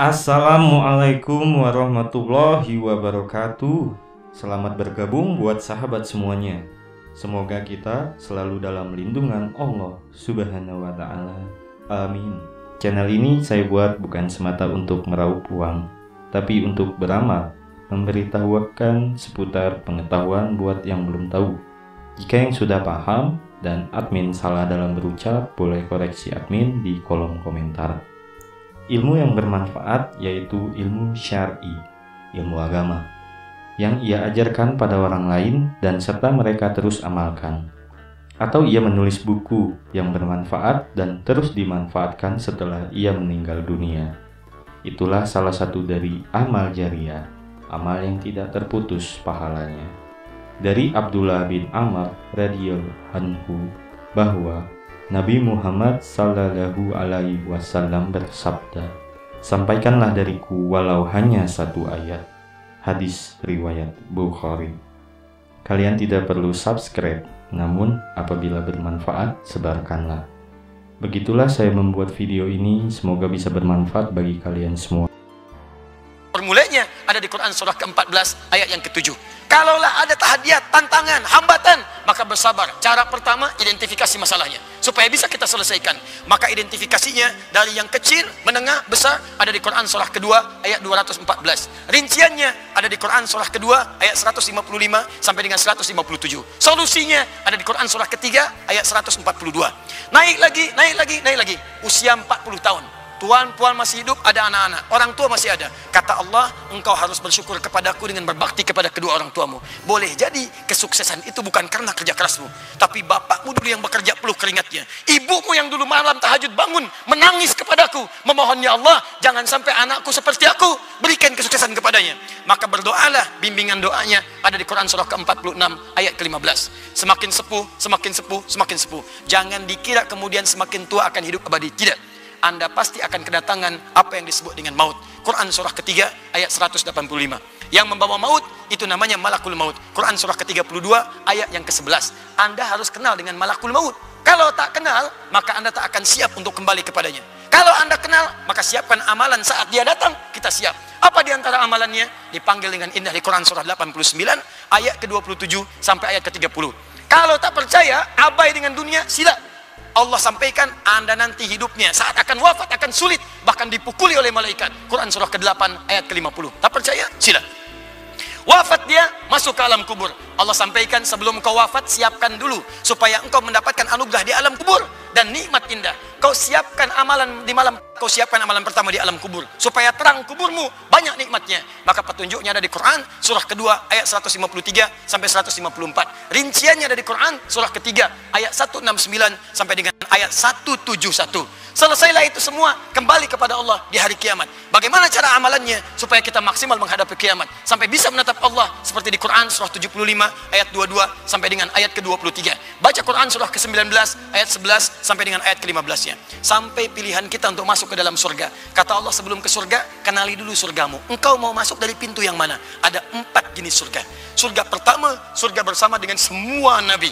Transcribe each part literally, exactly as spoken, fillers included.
Assalamualaikum warahmatullahi wabarakatuh. Selamat bergabung buat sahabat semuanya. Semoga kita selalu dalam lindungan Allah Subhanahu wa ta'ala. Amin. Channel ini saya buat bukan semata untuk meraup uang, tapi untuk beramal, memberitahukan seputar pengetahuan buat yang belum tahu. Jika yang sudah paham dan admin salah dalam berucap, boleh koreksi admin di kolom komentar. Ilmu yang bermanfaat yaitu ilmu syar'i, ilmu agama, yang ia ajarkan pada orang lain dan serta mereka terus amalkan. Atau ia menulis buku yang bermanfaat dan terus dimanfaatkan setelah ia meninggal dunia. Itulah salah satu dari amal jariyah, amal yang tidak terputus pahalanya. Dari Abdullah bin Amr radhiyallahu anhu bahwa Nabi Muhammad sallallahu alaihi wasallam bersabda, "Sampaikanlah dariku walau hanya satu ayat." Hadis riwayat Bukhari. Kalian tidak perlu subscribe, namun apabila bermanfaat, sebarkanlah. Begitulah saya membuat video ini, semoga bisa bermanfaat bagi kalian semua. Formulanya ada di Quran surah ke empat belas ayat yang ketujuh. Kalaulah ada tahadiat, tantangan, hambatan, maka bersabar. Cara pertama, identifikasi masalahnya supaya bisa kita selesaikan. Maka identifikasinya dari yang kecil, menengah, besar ada di Quran surah kedua ayat dua ratus empat belas. Rinciannya ada di Quran surah kedua ayat seratus lima puluh lima sampai dengan seratus lima puluh tujuh. Solusinya ada di Quran surah ketiga ayat seratus empat puluh dua. Naik lagi, naik lagi, naik lagi. Usia empat puluh tahun. Tuan puan masih hidup, ada anak-anak, orang tua masih ada. Kata Allah, engkau harus bersyukur kepadaku dengan berbakti kepada kedua orang tuamu. Boleh jadi kesuksesan itu bukan karena kerja kerasmu, tapi bapakmu dulu yang bekerja peluh keringatnya, ibumu yang dulu malam tahajud bangun menangis kepadaku, memohon, ya Allah, jangan sampai anakku seperti aku, berikan kesuksesan kepadanya. Maka berdoalah, bimbingan doanya ada di Quran surah ke empat puluh enam ayat ke lima belas. Semakin sepuh, semakin sepuh, semakin sepuh. Jangan dikira kemudian semakin tua akan hidup abadi. Tidak. Anda pasti akan kedatangan apa yang disebut dengan maut. Quran surah ketiga ayat seratus delapan puluh lima. Yang membawa maut itu namanya malakul maut. Quran surah ke tiga puluh dua ayat yang ke sebelas. Anda harus kenal dengan malakul maut. Kalau tak kenal, maka Anda tak akan siap untuk kembali kepadanya. Kalau Anda kenal, maka siapkan amalan saat dia datang, kita siap. Apa di antara amalannya? Dipanggil dengan indah di Quran surah delapan puluh sembilan ayat ke dua puluh tujuh sampai ayat ke tiga puluh. Kalau tak percaya, abai dengan dunia, sila. Allah sampaikan, Anda nanti hidupnya saat akan wafat akan sulit, bahkan dipukuli oleh malaikat. Quran surah ke delapan ayat ke lima puluh. Tak percaya? Sila. Wafat dia, masuk ke alam kubur. Allah sampaikan, sebelum kau wafat, siapkan dulu supaya engkau mendapatkan anugerah di alam kubur dan nikmat indah. Kau siapkan amalan di malam, kau siapkan amalan pertama di alam kubur supaya terang kuburmu, banyak nikmatnya. Maka petunjuknya ada di Quran surah kedua ayat seratus lima puluh tiga sampai seratus lima puluh empat. Rinciannya ada di Quran surah ketiga ayat seratus enam puluh sembilan sampai dengan ayat seratus tujuh puluh satu. Selesailah itu semua, kembali kepada Allah di hari kiamat. Bagaimana cara amalannya supaya kita maksimal menghadapi kiamat sampai bisa menatap Allah seperti di Quran surah tujuh puluh lima ayat dua puluh dua sampai dengan ayat ke dua puluh tiga. Baca Quran surah ke sembilan belas ayat sebelas sampai dengan ayat ke lima belas-nya. Sampai pilihan kita untuk masuk ke dalam surga. Kata Allah, sebelum ke surga, kenali dulu surgamu. Engkau mau masuk dari pintu yang mana? Ada empat jenis surga. Surga pertama, surga bersama dengan semua nabi.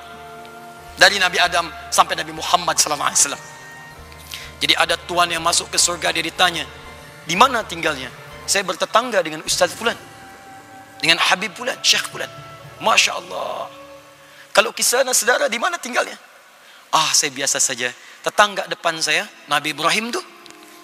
Dari Nabi Adam sampai Nabi Muhammad sallallahu alaihi wasallam. Jadi ada tuan yang masuk ke surga, dia ditanya, di mana tinggalnya? Saya bertetangga dengan Ustaz Fulan, dengan Habib Fulan, Syekh Fulan. Masya Allah. Kalau kisah saudara, di mana tinggalnya? Ah, saya biasa saja. Tetangga depan saya, Nabi Ibrahim tuh.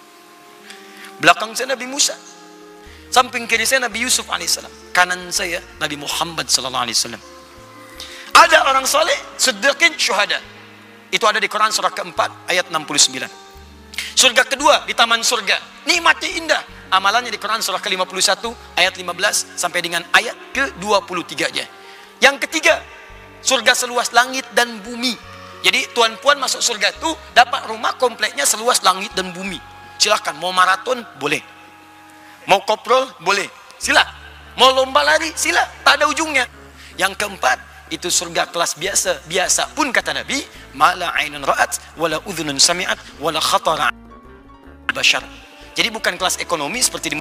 Belakang saya Nabi Musa. Samping kiri saya Nabi Yusuf alaihissalam. Kanan saya Nabi Muhammad sallallahu alaihi wasallam. Ada orang soleh, siddiqin, syuhada. Itu ada di Quran surah keempat ayat enam puluh sembilan. Surga kedua di taman surga, nikmatnya indah. Amalannya di Quran surah ke lima puluh satu ayat lima belas sampai dengan ayat ke dua puluh tiga aja. Yang ketiga, surga seluas langit dan bumi. Jadi tuan puan masuk surga itu dapat rumah kompleknya seluas langit dan bumi. Silahkan, mau maraton boleh, mau koprol boleh, sila. Mau lomba lari sila, tak ada ujungnya. Yang keempat, itu surga kelas biasa. Biasa pun kata Nabi, mala ainun ra'at wala udhunun sami'at wala khatara bashar. Jadi bukan kelas ekonomi seperti di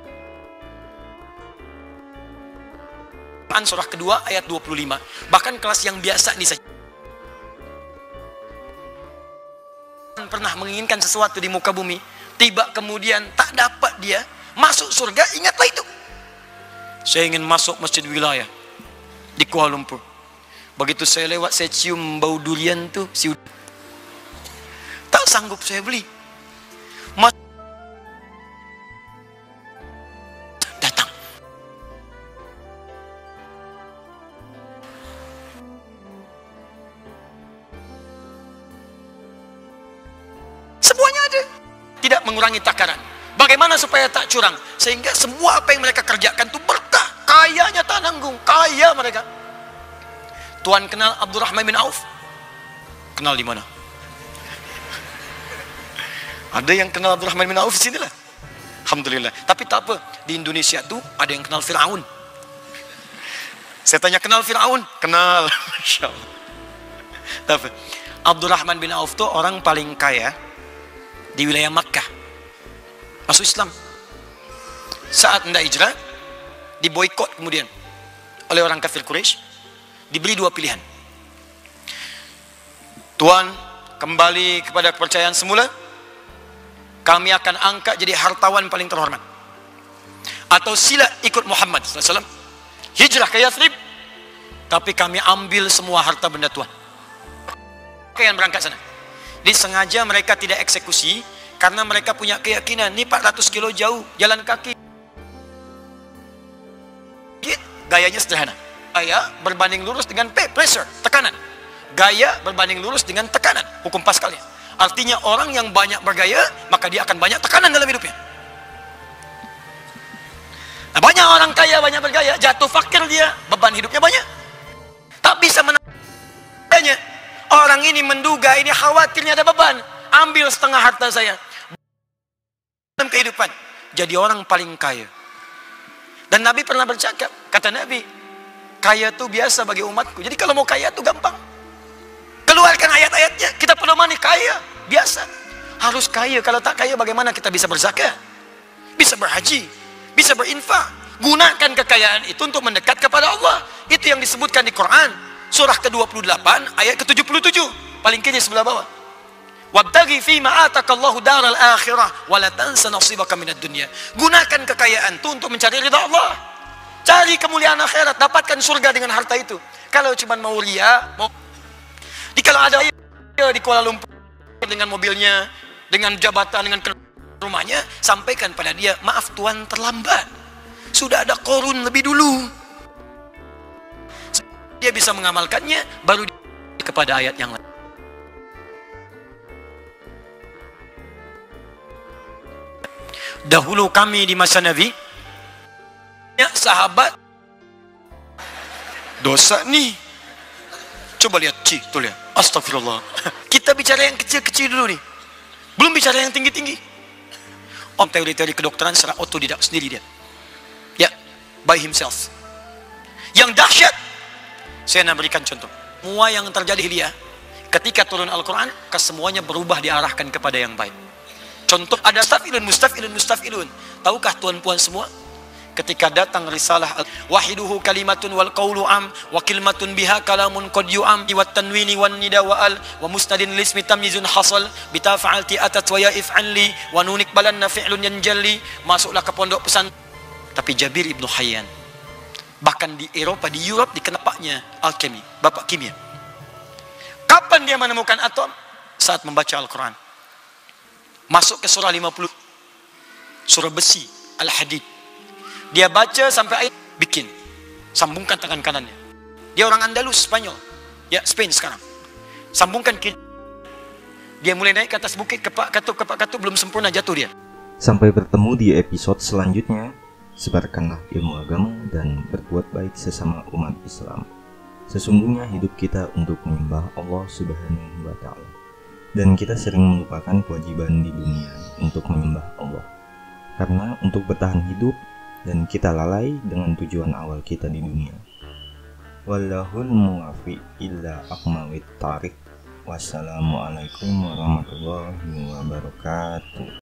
Quran surah kedua ayat dua puluh lima. Bahkan kelas yang biasa ini saja. Pernah menginginkan sesuatu di muka bumi, tiba kemudian tak dapat dia masuk surga, ingatlah itu. Saya ingin masuk masjid wilayah di Kuala Lumpur. Begitu saya lewat, saya cium bau durian tuh, siu. Tak sanggup saya beli. Mas datang. Semuanya ada. Tidak mengurangi takaran. Bagaimana supaya tak curang? Sehingga semua apa yang mereka kerjakan itu berkah. Kayanya tak nanggung. Kaya mereka. Tuan kenal Abdurrahman bin Auf? Kenal di mana? Ada yang kenal Abdurrahman bin Auf di sini lah. Alhamdulillah. Tapi tak apa. Di Indonesia tuh ada yang kenal Fir'aun. Saya tanya, kenal Fir'aun? Kenal. Masya Allah. Tapi Abdurrahman bin Auf tuh orang paling kaya di wilayah Makkah. Masuk Islam. Saat hendak hijrah, diboikot kemudian oleh orang kafir Quraisy. Diberi dua pilihan. Tuan, kembali kepada kepercayaan semula, kami akan angkat jadi hartawan paling terhormat. Atau sila ikut Muhammad sallallahu alaihi wasallam, hijrah ke Yathrib, tapi kami ambil semua harta benda Tuan. Yang berangkat sana. Jadi sengaja mereka tidak eksekusi, karena mereka punya keyakinan, ini empat ratus kilo jauh, jalan kaki. Gayanya sederhana. Gaya berbanding lurus dengan pressure, tekanan. Gaya berbanding lurus dengan tekanan. Hukum Pascalnya. Artinya orang yang banyak bergaya, maka dia akan banyak tekanan dalam hidupnya. Nah, banyak orang kaya, banyak bergaya, jatuh fakir dia, beban hidupnya banyak. Tak bisa menangnya. Orang ini menduga, ini khawatirnya ada beban. Ambil setengah harta saya. Dalam kehidupan, jadi orang paling kaya. Dan Nabi pernah bercakap, kata Nabi, kaya itu biasa bagi umatku. Jadi kalau mau kaya itu gampang. Keluarkan ayat-ayatnya, kita pedomani kaya, biasa. Harus kaya, kalau tak kaya bagaimana kita bisa berzakat? Bisa berhaji, bisa berinfak. Gunakan kekayaan itu untuk mendekat kepada Allah. Itu yang disebutkan di Quran. Surah ke dua puluh delapan, ayat ke tujuh puluh tujuh. Paling kiri sebelah bawah. Wabtaghi fima ataqallahu daral akhirah wa la tansa nasibaka minad dunya. Gunakan kekayaan itu untuk mencari ridha Allah. Cari kemuliaan akhirat, dapatkan surga dengan harta itu. Kalau cuma mau ria, mau di kalau ada di Kuala Lumpur dengan mobilnya, dengan jabatan, dengan rumahnya, sampaikan pada dia, maaf Tuan terlambat. Sudah ada korun lebih dulu. Dia bisa mengamalkannya baru kepada ayat yang lain. Dahulu kami di masa Nabi, ya, sahabat dosa nih. Coba lihat, Ci, tuh lihat. Astagfirullah. Kita bicara yang kecil-kecil dulu nih. Belum bicara yang tinggi-tinggi. Om teori-teori kedokteran secara otodidak sendiri dia. Ya, by himself. Yang dahsyat, saya nak berikan contoh. Semua yang terjadi dia, ketika turun Al-Quran, kesemuanya berubah diarahkan kepada yang baik. Contoh, ada mustafilun, mustafilun, mustafilun. Tahukah tuan-puan semua? Ketika datang risalah wahiduhu kalimatun wal qawlu am wa kilmatun biha kalamun qad yu'am wa tanwini wan nida wa al wa musnadin lismi tamyizun hasal bita fa'alti atat wa ya'if anli wa nunik balanna fi'lun yanjalli. Masuklah ke pondok pesan. Tapi Jabir Ibnu Hayyan, bahkan di Eropa, di Europe dikenal bapaknya alkemi, bapak kimia. Kapan dia menemukan atom? Saat membaca Al-Quran. Masuk ke surah lima puluh, surah besi, Al-Hadid. Dia baca sampai ayat, bikin. Sambungkan tangan kanannya. Dia orang Andalus, Spanyol. Ya, Spain sekarang. Sambungkan kiri. Dia mulai naik ke atas bukit, kepak katup, kepak katup, belum sempurna, jatuh dia. Sampai bertemu di episode selanjutnya. Sebarkanlah ilmu agama dan berbuat baik sesama umat Islam. Sesungguhnya hidup kita untuk menyembah Allah Subhanahu wa Ta'ala. Dan kita sering melupakan kewajiban di dunia untuk menyembah Allah. Karena untuk bertahan hidup, dan kita lalai dengan tujuan awal kita di dunia. Wallahul muwaffiq illa aqmawit thariq. Wassalamualaikum warahmatullahi wabarakatuh.